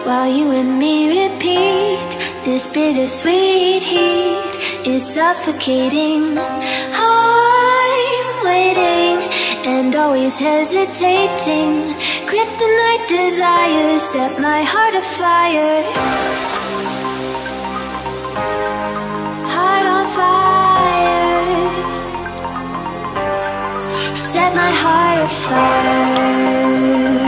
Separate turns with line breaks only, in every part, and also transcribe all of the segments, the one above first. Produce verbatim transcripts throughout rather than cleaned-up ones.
while you and me repeat. This bittersweet heat is suffocating. I'm waiting and always hesitating. Kryptonite desires set my heart afire. Heart on fire. Set my heart afire.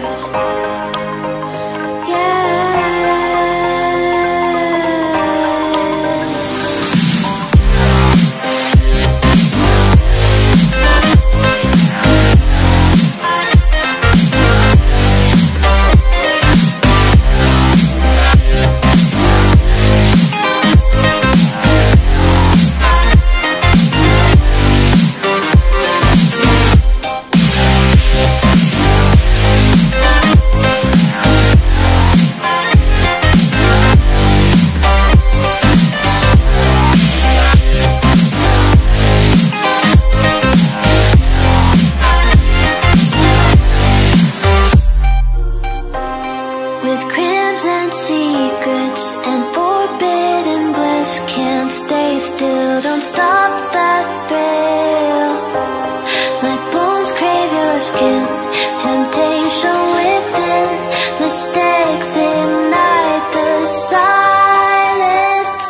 Still, don't stop that thrill. My bones crave your skin. Temptation within. Mistakes ignite the silence.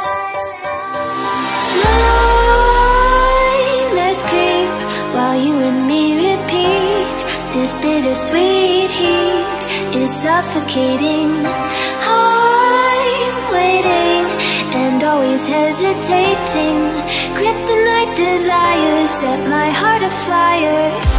Nightmares creep while you and me repeat. This bittersweet heat is suffocating. I'm waiting and always hesitating. Kryptonite desires set my heart afire.